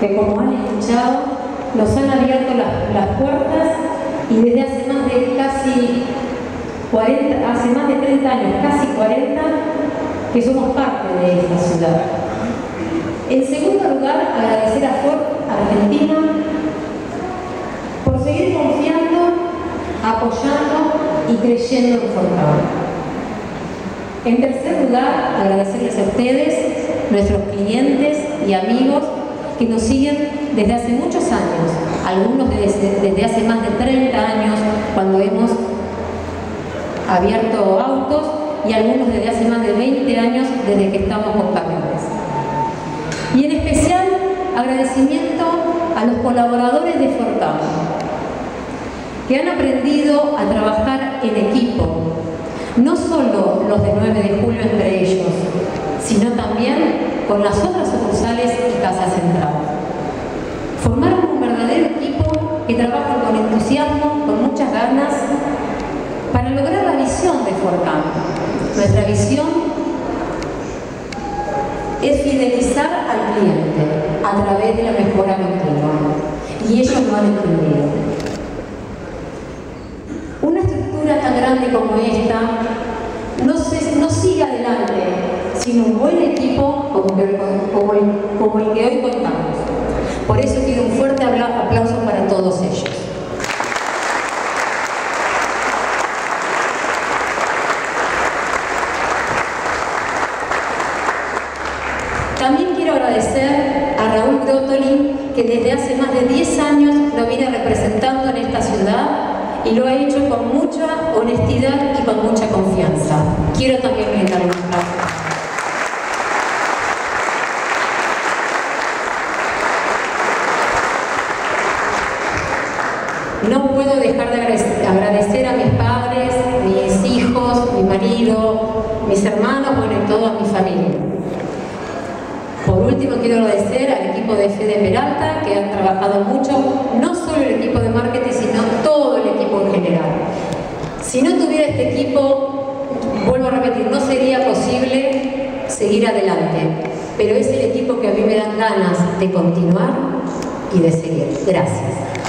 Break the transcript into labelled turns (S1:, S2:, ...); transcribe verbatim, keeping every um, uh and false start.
S1: que, como han escuchado, nos han abierto las, las puertas y desde hace más de casi cuarenta, hace más de treinta años, casi cuarenta, que somos parte de esta ciudad. En segundo lugar, agradecer a Ford Argentina por seguir confiando, apoyando y creyendo en Forcam. En tercer lugar, agradecerles a ustedes, nuestros clientes y amigos que nos siguen desde hace muchos años, algunos desde, desde hace más de treinta años, cuando hemos abierto autos, y algunos desde hace más de veinte años, desde que estamos con camiones. Y en especial, agradecimiento a los colaboradores de Forcam, que han aprendido a trabajar en equipo, no solo los de nueve de julio entre ellos, sino también con las otras sucursales y Casa Central. Formaron un verdadero equipo que trabaja con entusiasmo, con muchas ganas, para lograr la visión de Forcam. Nuestra visión es fidelizar al cliente a través de la mejora continua, y ellos lo han entendido. Una estructura tan grande como esta no, se, no sigue adelante sin un buen equipo como, que, como, el, como el que hoy contamos. Por eso quiero un fuerte aplauso para todos ellos. También quiero agradecer a Raúl Grottoli, que desde hace más de diez años lo viene representando en esta ciudad y lo ha hecho con mucha honestidad y con mucha confianza. Quiero también brindarle un aplauso. No puedo dejar de agradecer a mis padres, mis hijos, mi marido, mis hermanos, bueno, y toda mi familia. Por último, quiero agradecer al equipo de Fede Peralta, que han trabajado mucho, no solo el equipo de marketing, sino todo el equipo en general. Si no tuviera este equipo, vuelvo a repetir, no sería posible seguir adelante, pero es el equipo que a mí me dan ganas de continuar y de seguir. Gracias.